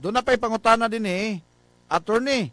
Doon na pa'y pangutana din attorney,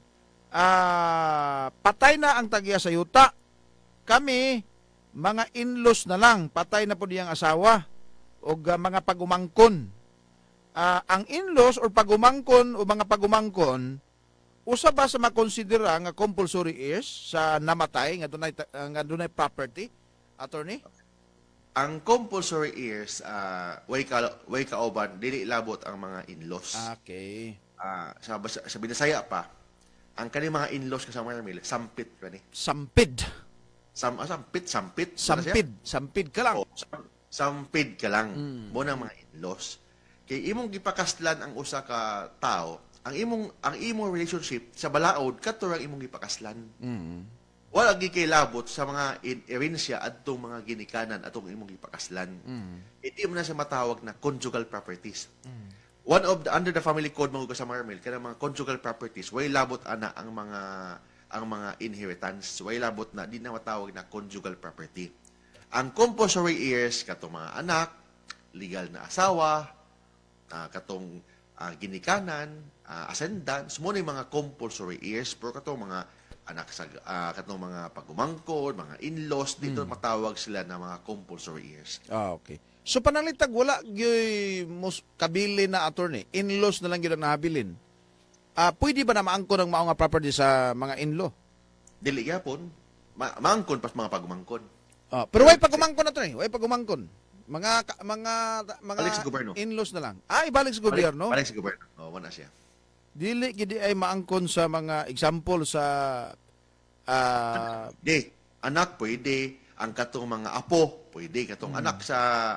patay na ang tagiya sa yuta. Kami, mga in-laws na lang, patay na po diyang asawa o mga pagumangkon. Ang in-laws o pagumangkon o mga pagumangkon, usa ba sa makonsidera nga compulsory heirs sa namatay nga dunay property, attorney? Ang compulsory heirs, way kauban, dili labot ang mga in-laws. Okay. Sa Binasaya pa, ang kani mga in-laws kasama mga sampit pa ni. Sampid. Sampit. Sampid ka lang. Sampid ka lang. Mo ng mga in-laws. Kay imong gipakaslan ang usa ka tao, ang imong relationship sa balaod kadto ang imong gipakaslan. Wala gi kay labot sa mga erensya adtong mga ginikanan atong imong gipakaslan. Hindi mo na siya matawag na conjugal properties. One of under the family code mga sa Marmel kana mga conjugal properties way labot ana ang mga inheritance, way labot na di na matawag na conjugal property. Ang compulsory heirs katong mga anak, legal na asawa, katong ginikanan, ascendants, mo ni mga compulsory heirs, pero katong mga anak sa katong mga pagumangkon, mga in-laws, dito matawag sila na mga compulsory heirs. Okay. So panalitag wala gyud kabili na attorney, in-laws na lang gyud ang nahabilin. Pwede ba na maangkon ang mao nga property sa mga in-law? Dili gyapon, maangkon pas mga pagumangkon. Pero way pagumangkon na way pagumangkon. Mga balik sa gobyerno. In-laws na lang. Ibalik sa gobyerno. Balik sa gobyerno. Wala siya. Dili gid ay maangkon sa mga example sa anak pwede, ang katong mga apo pwede, katong anak sa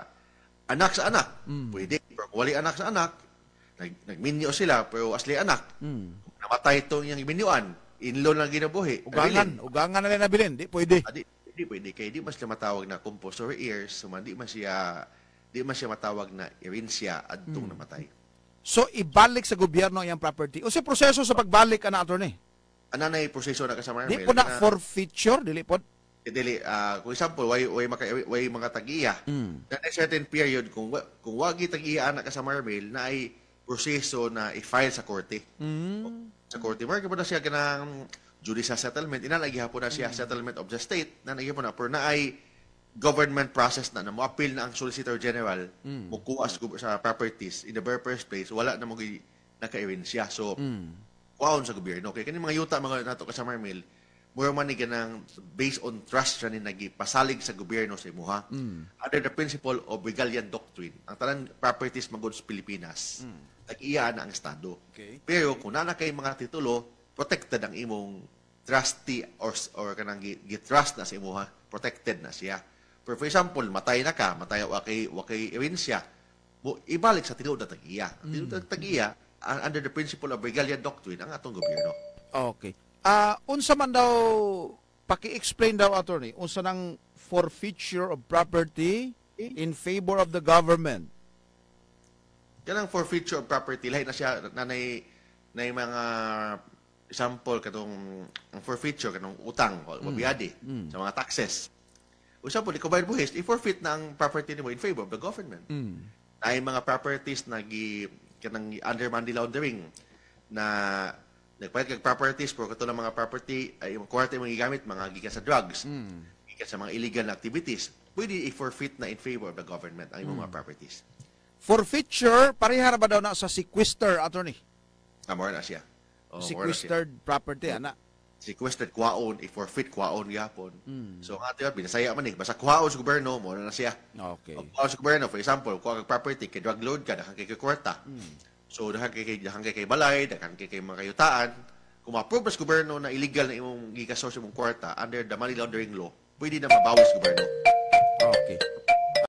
anak pwede. Pero kung wali anak sa anak, nagminyo sila pero asli anak. Namatay itong yung minyuan, in-law lang ginabuhi. Ugangan na lang nabilin, di pwede. Di pwede kay di mas siya matawag na compulsory heirs, so di man siya matawag na erensya adtong namatay. So ibalik sa gobyerno ang property. O sa proseso sa pagbalik ana attorney? Ananay proseso na kasama Di po na forfeiture, dili po. Dili kung example way mga tag-iya. Na certain period kung wagi tag-iya ana kasama Marmel na ay proseso na i-file sa korte. Sa korte mark po na siya kanang judicial settlement, inalagyan po na siya settlement of the state, nalagyan po na, pero na ay government process na mo-appeal na ang Solicitor General, mukuha sa properties, in the very first place, wala na naka-erensya. So, kuhaon sa gobyerno. Okay, kani mga yuta, mga nato kasama Marmel, mura man ni ganang based on trust siya ni nagipasalig sa gobyerno sa imuha. Under the principle of Regalian Doctrine, ang talang properties magod sa Pilipinas, nag-iya na ang Estado. Okay. Pero kung na kay mga titulo, protected ang imong trustee or kanang gitrust na sa imuha, protected na siya. Pero for example, matay na ka, wa kay erensya, ibalik sa tinuod na tag-iya. Ang tinuod na tag-iya, under the principle of Regalian Doctrine, ang atong gobyerno. Okay. Unsa man daw, paki-explain daw, attorney, unsa nang forfeiture of property in favor of the government? Kanang forfeiture of property, lahi na siya, na mga example katong ang forfeiture kanong utang o mabiyadi sa mga taxes. Usa po, ikaw bayad buhis, i-forfeit na ang property nimo in favor of the government. Ay mga properties na kanang under money laundering na nagpayag kag properties pero kato lang mga property ay yung kwarta mo gigamit mga gikan sa drugs, gikan sa mga illegal na activities, pwede i-forfeit na in favor of the government ang mga properties. Forfeiture, parihara ba daw na sa sequester, attorney? Amor na siya. Sequestered property, ana. Sequestered kwaon, i-forfeit kwaon gyapon. So nga tiyo, binasaya man basta kwaon sa gobyerno mo na siya. Okay. Kwaon sa gobyerno, for example, kuha kag property kay drug load ka, dakan kay kwarta. So dakan kay balay, dakan kay mga kayutaan. Kung ma-approve sa gobyerno na illegal na imong gikasource imong kwarta under the money laundering law, pwede na mabawas sa gobyerno. Okay.